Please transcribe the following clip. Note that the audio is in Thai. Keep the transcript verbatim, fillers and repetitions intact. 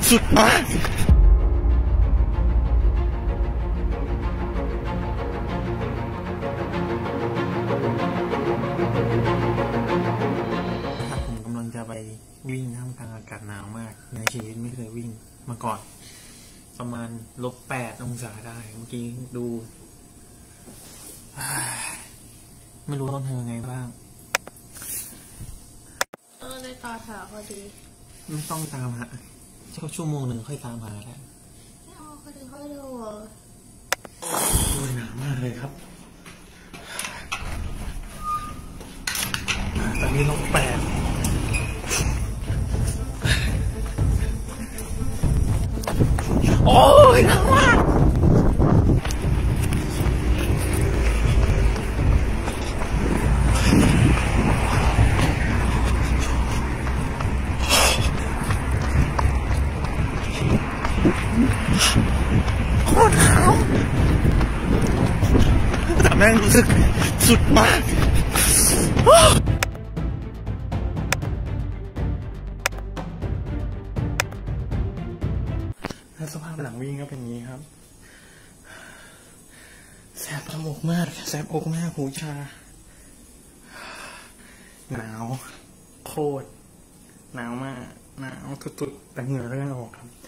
สุดมากผมกำลังจะไปวิ่งท่ามกลางอากาศหนาวมากในชีวิตไม่เคยวิ่งมาก่อนประมาณลบแปดองศาได้เมื่อกี้ดูไม่รู้ต้องทำยังไงบ้างเออได้ต่อแถวพอดีไม่ต้องตามหาสักชั่วโมงหนึ่งค่อยตามหาได้ไม่เอาพอดีค่อยดูโอ้ยหนาวมากเลยครับตอนนี้ลบแปดโอ้ยหนาวมากโคตรหนาวแต่แม่งรู้สึกสุดมากแล้วสภาพหลังวิ่งก็เป็นอย่างนี้ครับแสบจมูกมากแสบอกมากหูชาหนาวโคตรหนาวมากหนาวทุดๆแต่เหงื่อเริ่มออกครับ